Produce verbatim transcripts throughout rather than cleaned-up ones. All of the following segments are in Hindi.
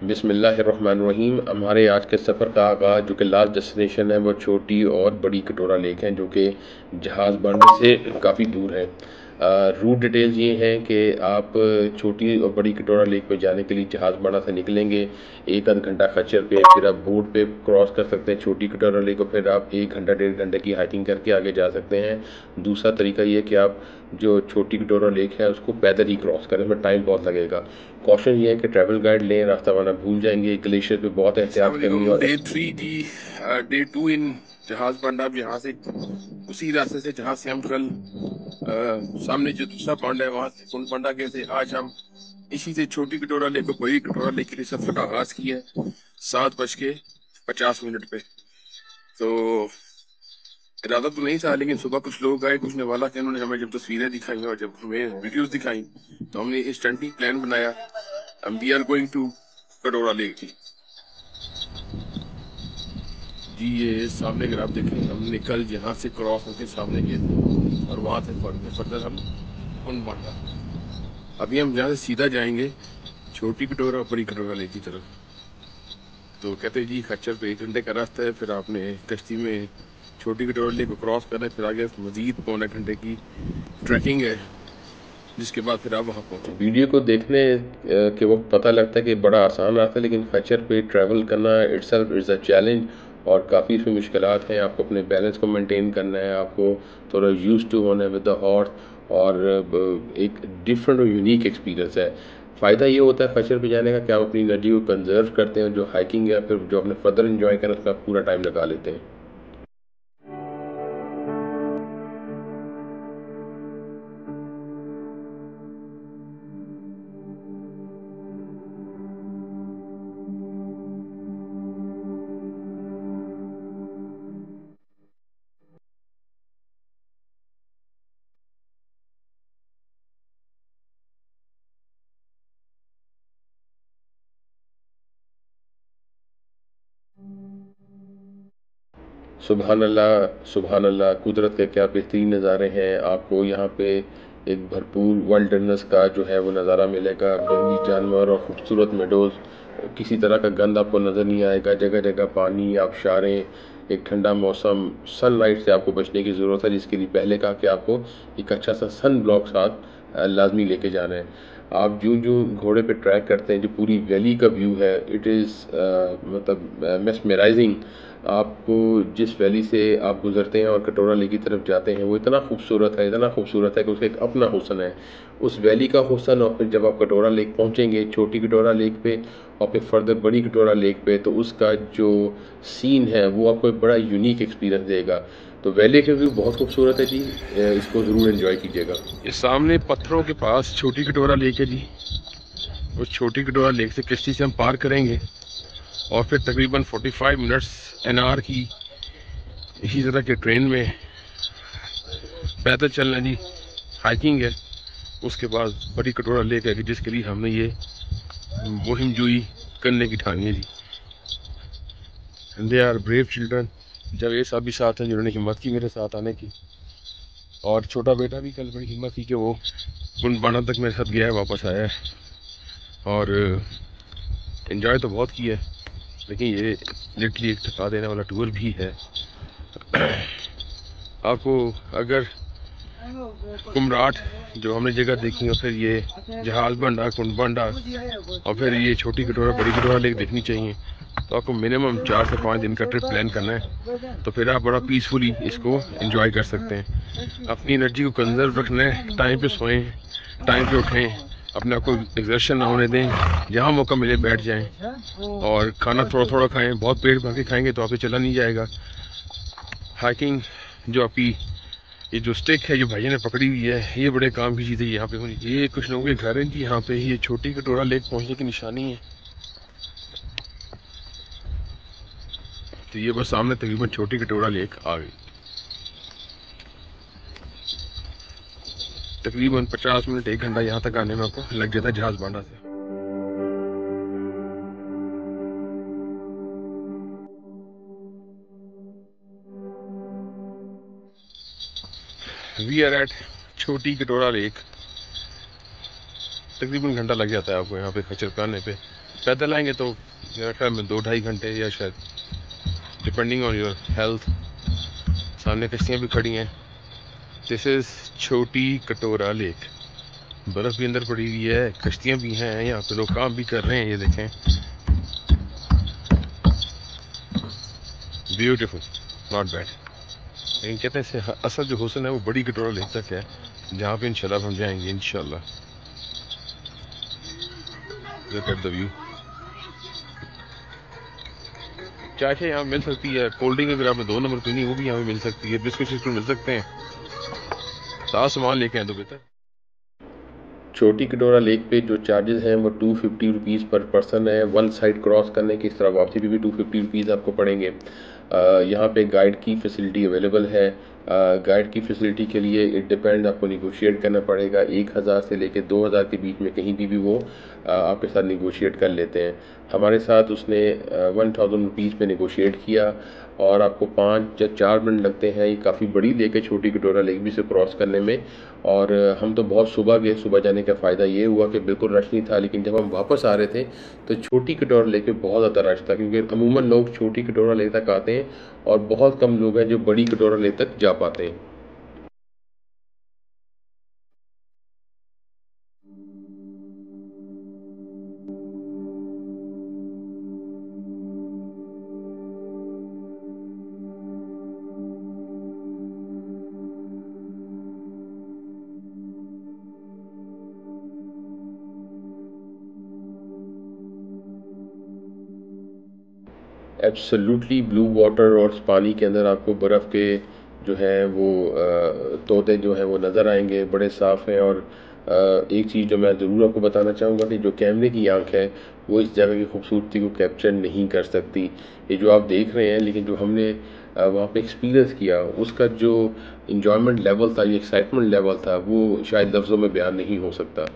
बिस्मिल्लाहिर्रहमानिर्रहीम। हमारे आज के सफ़र का आगाज़ जो कि लास्ट डेस्टिनेशन है वो छोटी और बड़ी कटोरा लेक है, जो कि जहाज़ बांडे से काफ़ी दूर है। रूट डिटेल्स ये हैं कि आप छोटी और बड़ी कटोरा लेक पे जाने के लिए जहाज़ बांडा से निकलेंगे, एक आध घंटा खच्चर पे, फिर आप बोट पे क्रॉस कर सकते हैं छोटी कटोरा लेक को, फिर आप एक घंटा डेढ़ घंटे की हाइकिंग करके आगे जा सकते हैं। दूसरा तरीका ये है कि आप जो छोटी कटोरा लेक है उसको पैदल ही क्रॉस करें, उसमें टाइम बहुत लगेगा। कॉशन ये है कि ट्रैवल गाइड लें, रास्ता वाना भूल जाएंगे। ग्लेशियर पे बहुत एहतियात करनी है। और डे थ्री जी, डे टू इन जहाज बांडा। अब यहाँ से उसी रास्ते से जहाँ से हम कल अ, सामने जो दूसरा बांडा है वहां से कुंड बांडा गए थे, आज हम इसी से छोटी कटोरा लेक को बड़ी कटोरा लेक के लिए सफर का आगाज किया है सात बज के पचास मिनट पे। तो इरादा तो नहीं था, लेकिन सुबह कुछ लोग आए, कुछ ने वाला थे, उन्होंने हमें जब तस्वीरें दिखाई और जब हमें वीडियोस दिखाई तो हमने इंस्टेंटली प्लान बनाया। We are going to Katora lake जी। जी ये सामने अगर आप देखें, हमने कल यहाँ से क्रॉस होकर सामने गए थे और वहाँ से फर्दर हम कुंड बांडा। अभी हम यहाँ से सीधा जाएंगे छोटी कटोरा और बड़ी कटोरा लेक की तरफ। तो कहते हैं जी खच्चर पे एक घंटे का रास्ता है, फिर आपने कश्ती में छोटी कटोरा लेक को क्रॉस करना है, फिर आगे मजीद पौने घंटे की ट्रैकिंग है, जिसके बाद फिर आप वहाँ पहुँचेंगे। वीडियो को देखने अ, के वक्त पता लगता है कि बड़ा आसान रास्ता है, लेकिन खच्चर पे ट्रैवल करना इट्सल्फ इज़ अ चैलेंज और काफ़ी इसमें मुश्किलात हैं। आपको अपने बैलेंस को मेंटेन करना है, आपको थोड़ा यूज टू होना है विद द हॉर्स, और ब- एक डिफरेंट और यूनिक एक्सपीरियंस है। फ़ायदा ये होता है खच्चर पे जाने का कि आप अपनी एनर्जी को कंजर्व करते हैं, जो हाइकिंग है फिर जो अपने फर्दर इंजॉय करना है उसका पूरा टाइम लगा लेते हैं। सुबहान अल्लाह, सुबहान अल्लाह, कुदरत के क्या बेहतरीन नज़ारे हैं। आपको यहाँ पे एक भरपूर वाइल्डनेस का जो है वो नज़ारा मिलेगा, जंगली जानवर और ख़ूबसूरत मेडोज़। किसी तरह का गंद आपको नज़र नहीं आएगा, जगह जगह पानी, आबशारें, एक ठंडा मौसम। सनलाइट से आपको बचने की ज़रूरत है, जिसके लिए पहले कहा कि आपको एक अच्छा सा सन ब्लॉक साथ अ, लाजमी लेके जाना है। आप जूं जूं घोड़े पे ट्रैक करते हैं, जो पूरी वैली का व्यू है, इट इज़ मतलब मेस्मराइजिंग। आपको जिस वैली से आप गुजरते हैं और कटोरा लेक की तरफ जाते हैं वो इतना खूबसूरत है, इतना खूबसूरत है कि उसका एक अपना हुस्न है, उस वैली का हुस्न। और फिर जब आप कटोरा लेक पहुंचेंगे, छोटी कटोरा लेक पे और फिर फर्दर बड़ी कटोरा लेक पे, तो उसका जो सीन है वो आपको एक बड़ा यूनिक एक्सपीरियंस देगा। तो वैली का व्यू बहुत खूबसूरत है जी, इसको ज़रूर एंजॉय कीजिएगा। ये सामने पत्थरों के पास छोटी कटोरा लेक है जी। उस छोटी कटोरा लेक से किश्ती से हम पार करेंगे और फिर तकरीबन पैंतालीस मिनट्स एन आर की इसी तरह के ट्रेन में पैदल चलना जी, हाइकिंग है। उसके बाद बड़ी कटोरा लेक है कि जिसके लिए हमने ये मुहिम जुई करने की ठानी है जी। They are brave children. जब ये सब भी साथ हैं जिन्होंने हिम्मत की मेरे साथ आने की, और छोटा बेटा भी कल बड़ी हिम्मत की कि वो कुंड बांडा तक मेरे साथ गया है, वापस आया है। और इन्जॉय तो बहुत किया है, लेकिन ये लिटरली एक थका देने वाला टूर भी है। आपको अगर कुमराट जो हमने जगह देखी, और फिर ये जहाज बांडा, कुंड बांडा और फिर ये छोटी कटोरा बड़ी कटोरा लेक देखनी चाहिए, तो आपको मिनिमम चार से पाँच दिन का ट्रिप प्लान करना है। तो फिर आप बड़ा पीसफुली इसको एंजॉय कर सकते हैं। अपनी एनर्जी को कंजर्व रखना है, टाइम पे सोएं, टाइम पे उठें, अपने आप को एग्जर्शन ना होने दें, जहाँ मौका मिले बैठ जाएं और खाना थोड़ा थोड़ा खाएं। बहुत पेट भर के खाएंगे तो आपसे चला नहीं जाएगा। हाइकिंग जो आपकी ये जो स्टिक है जो भाई ने पकड़ी हुई है, ये बड़े काम की चीज़ है यहाँ पे होनी। ये कुछ लोगों के घर हैं कि यहाँ पे ये छोटी कटोरा लेक पहुँचने की निशानी है। तो ये बस सामने तकरीबन छोटी कटोरा लेक आ गई। तकरीबन पचास मिनट एक घंटा यहाँ तक आने में आपको लग जाता है जहाज बांडा से। वी आर एट छोटी कटोरा लेक। तकरीबन घंटा लग जाता है आपको यहाँ पे खच्चर पे आने पे। पैदल आएंगे तो मेरे ख्याल में दो ढाई घंटे या शायद, डिपेंडिंग ऑन योर हेल्थ। सामने कश्तियाँ भी खड़ी हैं। दिस इज छोटी कटोरा लेक। बर्फ भी अंदर पड़ी हुई है, कश्तियाँ भी हैं, यहाँ पे लोग काम भी कर रहे हैं। ये देखें, ब्यूटीफुल, नॉट बैड। लेकिन कहते हैं इससे असल जो हुस्न है वो बड़ी कटोरा लेक तक है, जहाँ पे इंशाल्लाह हम जाएंगे इंशाल्लाह। Look at the view. चाय यहाँ मिल सकती है, कोल्ड ड्रिंक अगर आपने दो नंबर पीनी वो भी यहाँ पे मिल सकती है, बिस्कुट शिस्कुट मिल सकते हैं। सारा सामान लेके आए तो बेहतर। छोटी कटोरा लेक पे जो चार्जेस हैं वो टू फिफ्टी रुपीज़ पर पर्सन है। वन साइड क्रॉस करने की, इस तरह वापसी पे भी टू फिफ्टी रुपीज़ आपको पड़ेंगे। यहाँ पे गाइड की फैसिलिटी अवेलेबल है। गाइड की फैसिलिटी के लिए इट डिपेंड, आपको निगोशिएट करना पड़ेगा। एक हज़ार से लेकर दो हज़ार के बीच में कहीं भी भी वो आ, आपके साथ निगोशिएट कर लेते हैं। हमारे साथ उसने वन थाउजेंड रुपीज़ पे निगोशिएट किया और आपको पाँच या चार मिनट लगते हैं। ये काफ़ी बड़ी लेक है छोटी कटोरा लेक भी से क्रॉस करने में। और हम तो बहुत सुबह गए, सुबह जाने का फ़ायदा ये हुआ कि बिल्कुल रश नहीं था, लेकिन जब हम वापस आ रहे थे तो छोटी कटोरा लेक पे बहुत ज़्यादा रश था, क्योंकि अमूमन लोग छोटी कटोरा लेक तक आते हैं और बहुत कम लोग हैं जो बड़ी कटोरा लेक तक जा पाते हैं। एब्सोल्युटली ब्लू वाटर, और उस पानी के अंदर आपको बर्फ़ के जो है वो अ, तोते जो हैं वो नज़र आएंगे, बड़े साफ़ हैं। और अ, एक चीज़ जो मैं ज़रूर आपको बताना चाहूँगा कि जो कैमरे की आंख है वो इस जगह की खूबसूरती को कैप्चर नहीं कर सकती। ये जो आप देख रहे हैं, लेकिन जो हमने अ, वहाँ पे एक्सपीरियंस किया, उसका जो इंजॉयमेंट लेवल था, ये एक्साइटमेंट लेवल था, वो शायद लफ्ज़ों में बयान नहीं हो सकता।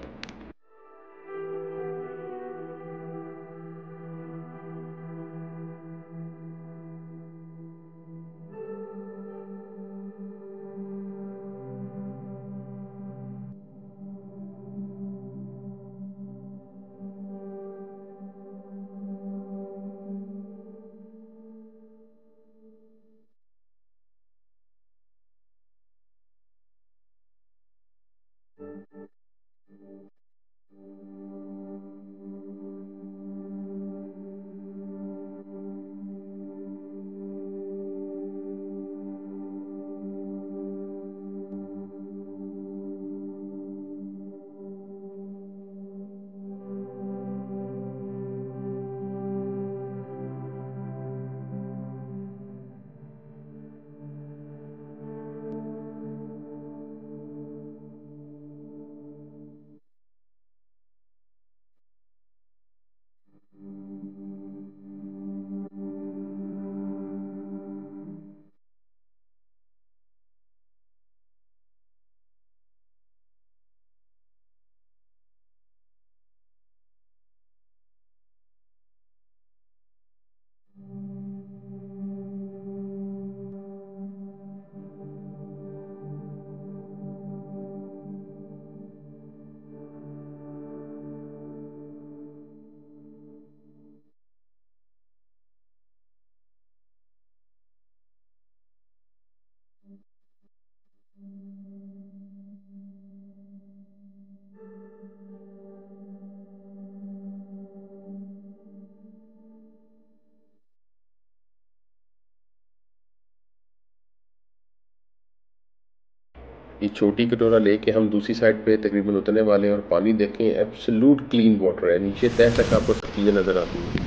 ये छोटी कटोरा लेके हम दूसरी साइड पे तकरीबन उतरने वाले हैं, और पानी देखें, एब्सोल्यूट क्लीन वाटर है, नीचे तह तक आपको सब चीज़ें नज़र आती हैं।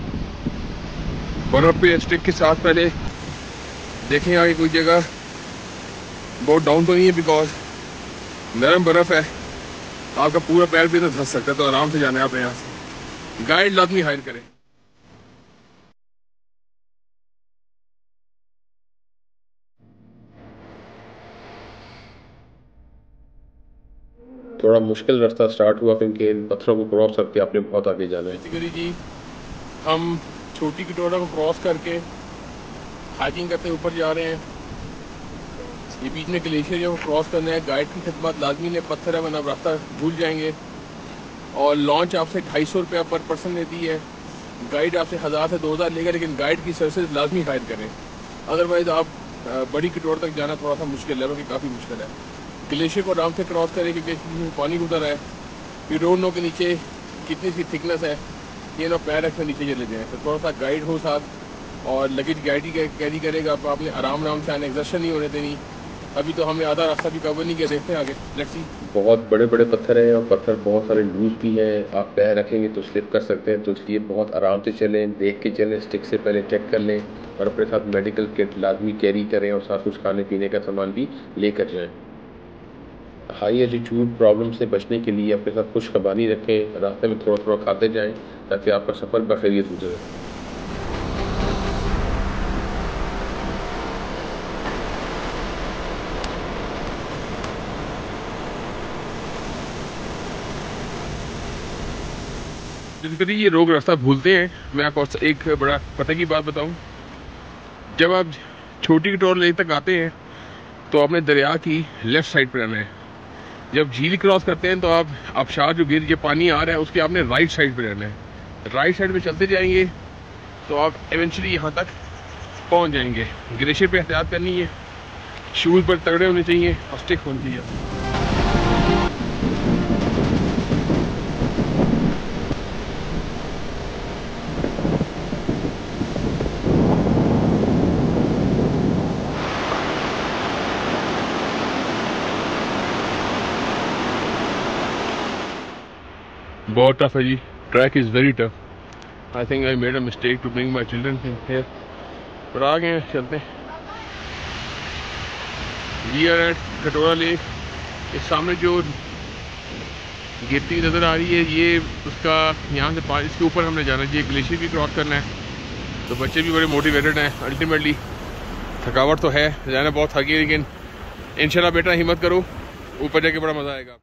बर्फ पे स्टिक के साथ पहले देखें आगे कोई जगह बहुत डाउन तो नहीं है, बिकॉज नरम बर्फ है, आपका पूरा पैर भी तो धंस सकता है, तो आराम से जाना है आप यहाँ से। गाइड लाजमी हायर करें। थोड़ा मुश्किल रास्ता स्टार्ट हुआ, क्योंकि इन पत्थरों को क्रॉस करके आपने बहुत आगे जाना है। बेसिकली जी हम छोटी कटोरा को क्रॉस करके हाइकिंग करते ऊपर जा रहे हैं। ये बीच में ग्लेशियर है, वो क्रॉस करना है। गाइड की खिदमत लाजमी ने, पत्थर है वरना रास्ता भूल जाएंगे। और लॉन्च आपसे ढाई सौ रुपया पर पर्सन लेती है। गाइड आपसे हज़ार से दो हज़ार लेगा, लेकिन गाइड की सर्विस लाजमी हायर करें, अदरवाइज़ आप बड़ी कटोर तक जाना थोड़ा सा मुश्किल है, बल्कि काफ़ी मुश्किल है। ग्लेशियर को आराम से क्रॉस करें क्योंकि इसमें पानी गुजर रहा है। यू डोंट नो के नीचे कितनी सी थिकनेस है, ये ना पैर रख नीचे चले जाएँ। तो थोड़ा सा गाइड हो साथ और लगेज गाइड ही कैरी करेगा। आप आपने आराम आराम से आने, एग्जर्शन नहीं होने देनी। अभी तो हमने आधा रास्ता भी कवर नहीं किया, देखते हैं आगे, लेट्स सी। बहुत बड़े बड़े पत्थर हैं और पत्थर बहुत सारे लूज भी हैं, आप पैर रखेंगे तो स्लिप कर सकते हैं, तो इसलिए बहुत आराम से चलें, देख के चलें, स्टिक से पहले चेक कर लें और अपने साथ मेडिकल किट लाजमी कैरी करें और साथ कुछ खाने पीने का सामान भी लेकर जाएं। हाई एल्टीट्यूड प्रॉब्लम से बचने के लिए अपने साथ कुछ खबानी रखें, रास्ते में थोड़ा थोड़ा खाते जाएं ताकि आपका सफ़र बखैरियत गुजरे। जिनकरी ये लोग रास्ता भूलते हैं, मैं आपको एक बड़ा पता की बात बताऊं। जब आप छोटी कटोरा लेक तक आते हैं तो आपने दरिया की लेफ्ट साइड पर रहना है। जब झील क्रॉस करते हैं तो आप आबशार जो गिर जो पानी आ रहा है उसके आपने राइट साइड पे रहना है। राइट साइड पे चलते जाएंगे तो आप एवेंचुअली यहाँ तक पहुँच जाएंगे। ग्लेशियर पे एहतियात करनी है, शूज़ पर तगड़े होने चाहिए और स्टिक होनी चाहिए। बहुत टफ है जी, track is very tough. I think I made a mistake to bring my children here, पर आ गए हैं, चलते हैं। We are at Katora lake. इस सामने जो गिरती नज़र आ रही है ये उसका, यहाँ से पानी इसके ऊपर हमने जाना चाहिए, ग्लेशियर भी क्रॉस करना है। तो बच्चे भी बड़े मोटिवेटेड हैं। अल्टीमेटली थकावट तो है, जाना बहुत थकी है, लेकिन इंशाल्लाह बेटा हिम्मत करो, ऊपर जाके बड़ा मज़ा आएगा।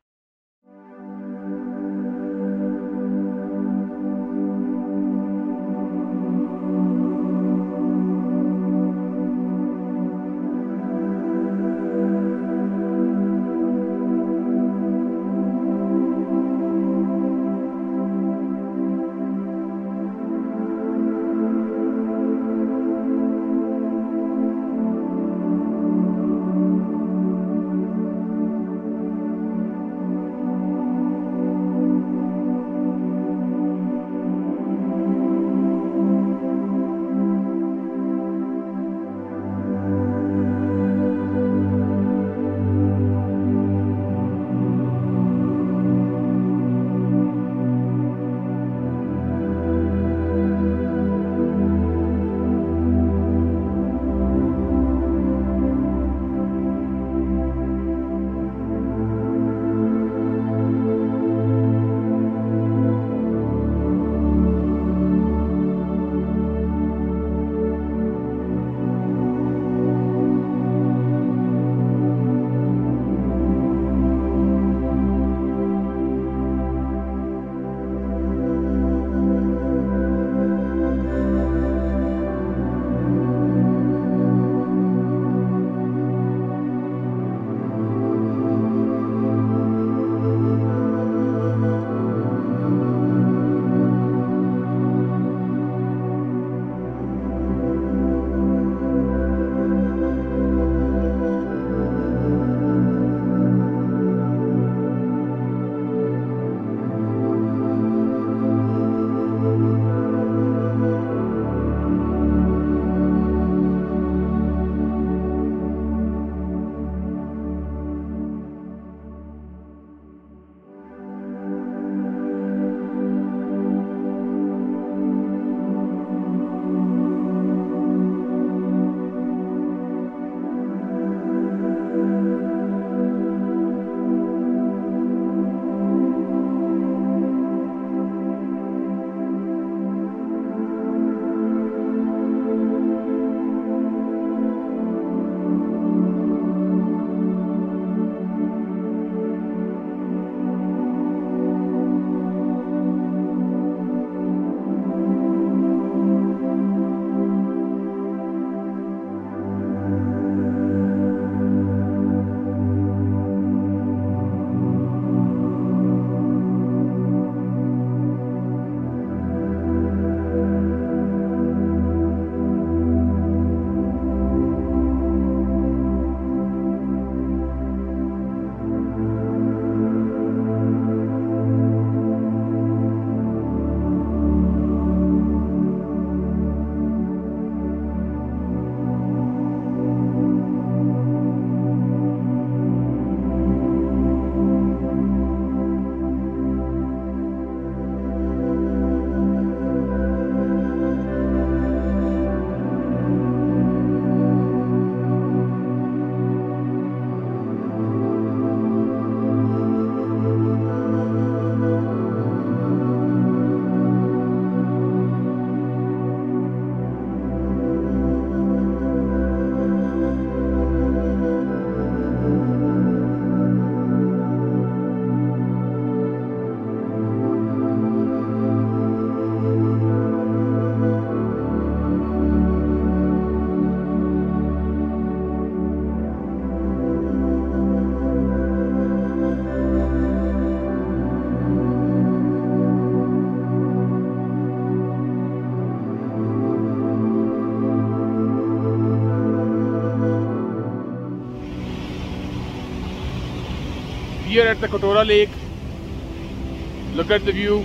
here at the Katora Lake. Look at the view.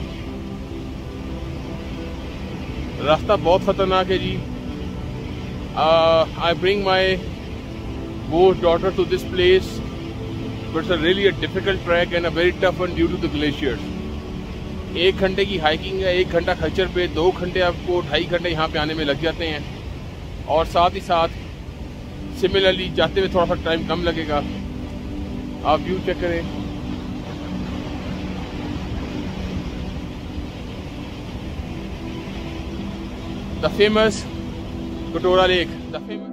रास्ता बहुत खतरनाक है जी. uh, I bring my both daughter to this place, but it's a really a difficult trek and a very tough one due to the glaciers. एक घंटे की हाइकिंग है, एक घंटा खच्चर पे, दो घंटे आपको ढाई घंटे यहाँ पे आने में लग जाते हैं. और साथ ही साथ सिमिलरली जाते हुए थोड़ा सा टाइम कम लगेगा. आप व्यू चेक करें. The famous Katora Lake. The famous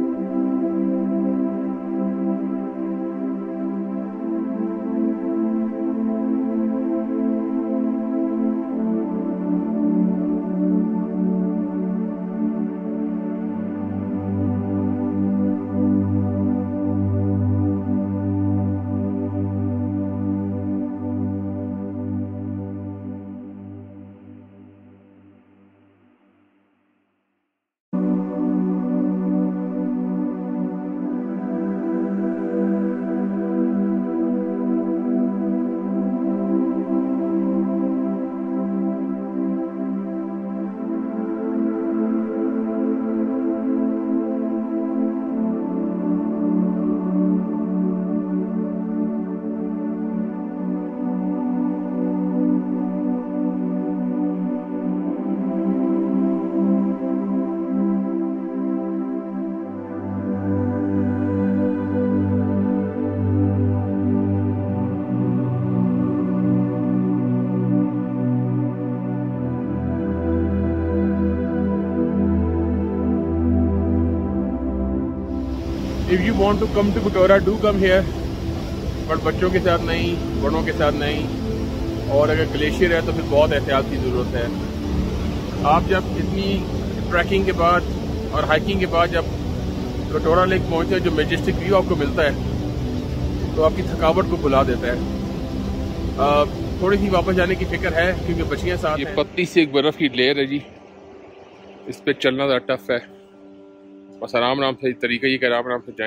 If you want to come to Katora, do come here. But बच्चों के साथ नहीं, बड़ों के साथ नहीं. और अगर ग्लेशियर है तो फिर बहुत एहतियात की ज़रूरत है. आप जब इतनी ट्रैकिंग के बाद और हाइकिंग के बाद जब कटोरा लेक पहुंचते हैं, जो मेजेस्टिक व्यू आपको मिलता है तो आपकी थकावट को भुला देता है. आ, थोड़ी सी वापस जाने की फिक्र है क्योंकि बच्चियाँ साथ हैं. ये पतली सी एक बर्फ़ की लेयर है जी. इस पर चलना ज़रा टफ है. बस आराम आराम से, तरीका ये कि आराम आराम से जाएं.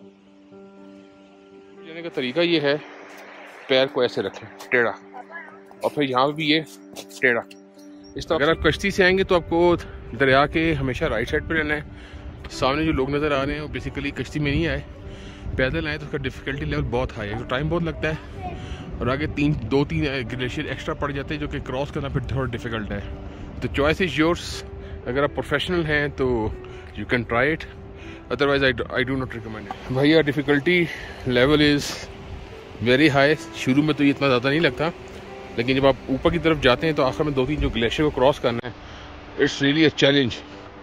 जाने का तरीका ये है, पैर को ऐसे रखें टेढ़ा, और फिर यहाँ भी ये टेढ़ा. इस तरह अगर आप कश्ती से आएंगे तो आपको दरिया के हमेशा राइट साइड पे रहना है. सामने जो लोग नज़र आ रहे हैं वो बेसिकली कश्ती में नहीं आए, पैदल आए, तो उसका डिफ़िकल्टी लेवल बहुत हाई है, तो टाइम बहुत लगता है. और आगे तीन दो तीन ग्लेशियर एक्स्ट्रा पड़ जाते हैं जो कि क्रॉस करना फिर थोड़ा डिफ़िकल्ट है. तो चॉइस इज़ योर्स. अगर आप प्रोफेशनल हैं तो you can try it, otherwise I do, I do not recommend it. भैया difficulty level is very high. शुरू में तो ये इतना ज़्यादा नहीं लगता, लेकिन जब आप ऊपर की तरफ जाते हैं तो आखिर में दो तीन जो ग्लेशियर को क्रॉस करना है, इट्स रियली अ चैलेंज.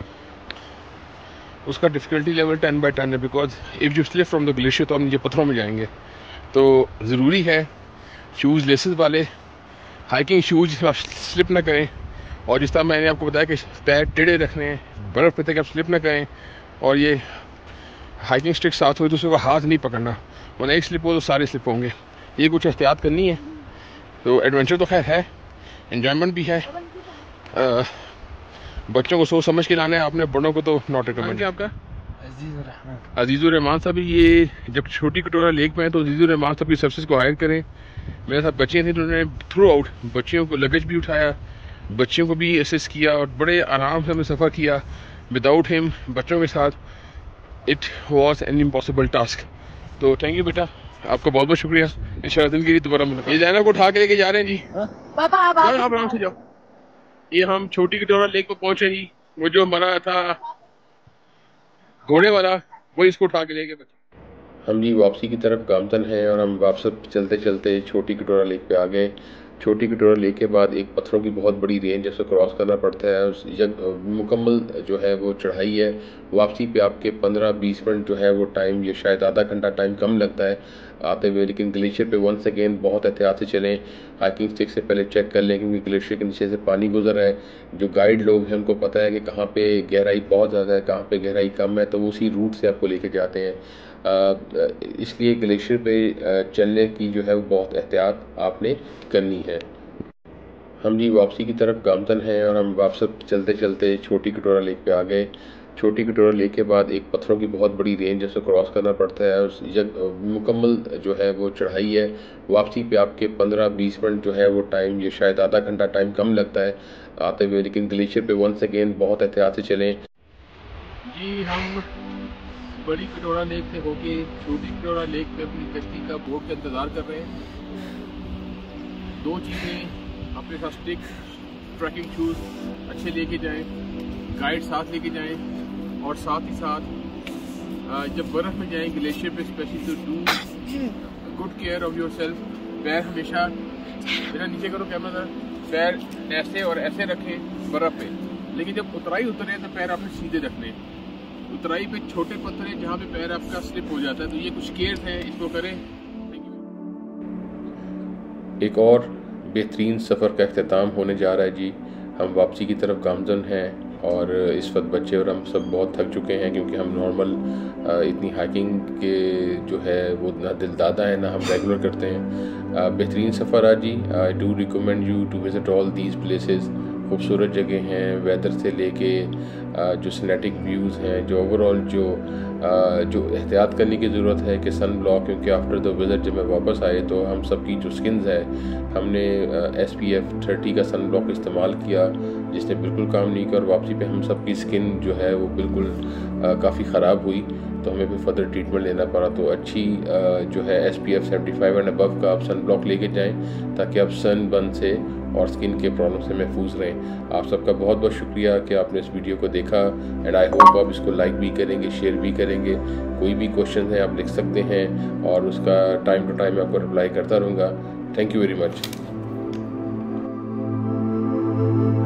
उसका difficulty level ten by ten है, because if you slip from the glacier तो आप नीचे पत्थरों में जाएंगे. तो ज़रूरी है शूज़ लेसेस वाले हाइकिंग शूज़ जिसमें आप स्लिप ना करें. और जिस तरह मैंने आपको बताया कि पैर टेढ़े रखने हैं, बर्फ़ पे तक आप स्लिप ना करें. और ये हाइकिंग स्टिक साथ हो तो उसको हाथ नहीं पकड़ना, वरना एक स्लिप हो तो सारे स्लिप होंगे. ये कुछ एहतियात करनी है. तो एडवेंचर तो खैर है, एन्जॉयमेंट भी है. आ, बच्चों को सोच समझ के लाना है आपने, बड़ों को तो नॉट रिकमेंड. क्या आपका? अजीज़ुर रहमान साहब. ये जब छोटी कटोरा लेक में है तो अजीज़ुर रहमान साहब की सर्विस को हायर करें. मेरे साथ बच्चियाँ थी तो उन्होंने थ्रू आउट बच्चियों को लगेज भी उठाया, बच्चियों को भी असिस्ट किया, और बड़े आराम से हमने सफ़र किया. विदाउट हिम, बच्चों के साथ, it was an impossible task. तो थैंक यू बेटा, आपका बहुत बहुत शुक्रिया. इंशाल्लाह ज़िंदगी दोबारा मिलेगा. ये जैनब को उठा के लेके जा रहे हैं जी. पापा आप आप आराम से जाओ. ये हम छोटी कटोरा लेक पर पहुंचे जी. वो जो हमारा था घोड़े वाला, वो इसको उठा के लेके. हम जी वापसी की तरफ गामतन हैं और हम वापस चलते चलते छोटी कटोरा लेक पे आ गए. छोटी कटोरा लेक के बाद एक पत्थरों की बहुत बड़ी रेंज जिसको क्रॉस करना पड़ता है. उस मुकम्मल जो है वो चढ़ाई है. वापसी पे आपके पंद्रह बीस मिनट जो है वो टाइम, ये शायद आधा घंटा टाइम कम लगता है आते हुए. लेकिन ग्लेशियर पे वंस अगेन बहुत एहतियात से चलें. हाइकिंग स्टिक से पहले चेक कर लें क्योंकि ग्लेशियर के नीचे से पानी गुजर रहा है. जो गाइड लोग हैं उनको पता है कि कहाँ पे गहराई बहुत ज़्यादा है, कहाँ पे गहराई कम है, तो वो उसी रूट से आपको लेके जाते हैं. इसलिए ग्लेशियर पे चलने की जो है वो बहुत एहतियात आपने करनी है. हम जी वापसी की तरफ गामतन हैं और हम वापस चलते चलते छोटी कटोरा लेक पे आ गए. छोटी कटोरा लेक के बाद एक पत्थरों की बहुत बड़ी रेंज है, उसे क्रॉस करना पड़ता है। उस जग मुकम्मल जो है वो चढ़ाई है। वापसी पे आपके पंद्रह बीस मिनट जो है वो टाइम, ये शायद आधा घंटा टाइम कम लगता है आते हुए, लेकिन ग्लेशियर पे वंस अगेन बहुत एहतियात से चलें। जी हम बड़ी कटोरा लेक से होके छोटी कटोरा लेक पे अपनी कश्ती का बोट का इंतज़ार कर रहे हैं। दो चीज़ें अपने साथ, स्टिक, ट्रैकिंग शूज़ अच्छे लेके जाएं, गाइड साथ लेके जाएं, और साथ ही साथ जब बर्फ़ में जाएं ग्लेशियर पे स्पेशली, तो do good care of your self. पैर हमेशा, मेरा नीचे करो कैमरा, पैर ऐसे और ऐसे रखें बर्फ़ पे, लेकिन जब उतराई उतरे तो पैर आपने सीधे रखने। उतराई पे छोटे पत्थर हैं जहाँ पे पैर आपका स्लिप हो जाता है, तो ये कुछ केयर्स हैं, इसको करें। एक और बेहतरीन सफ़र का अख्ताम होने जा रहा है जी। हम वापसी की तरफ गामज़न हैं और इस वक्त बच्चे और हम सब बहुत थक चुके हैं, क्योंकि हम नॉर्मल इतनी हाइकिंग के जो है वो ना दिलदादा है ना हम रेगुलर करते हैं। बेहतरीन सफ़र आज जी। I do recommend you to visit all these places. खूबसूरत जगह हैं, वेदर से लेके जो सिनेटिक व्यूज़ हैं, जो ओवरऑल जो जो एहतियात करने की ज़रूरत है कि सन ब्लॉक, क्योंकि आफ्टर द विज़िट जब मैं वापस आए तो हम सब की जो स्किन्स है, हमने एस पी एफ थर्टी का सन ब्लॉक इस्तेमाल किया जिसने बिल्कुल काम नहीं किया, और वापसी पे हम सब की स्किन जो है वो बिल्कुल काफ़ी ख़राब हुई, तो हमें फिर फर्दर ट्रीटमेंट लेना पड़ा। तो अच्छी आ, जो है S P F seventy five and above का आप सन ब्लॉक लेके जाएँ ताकि आप सन बर्न से और स्किन के प्रॉब्लम से महफूज रहें। आप सबका बहुत बहुत शुक्रिया कि आपने इस वीडियो को देखा, एंड आई होप आप इसको लाइक भी करेंगे, शेयर भी करेंगे। कोई भी क्वेश्चन है आप लिख सकते हैं और उसका टाइम टू टाइम आपको रिप्लाई करता रहूँगा। Thank you very much.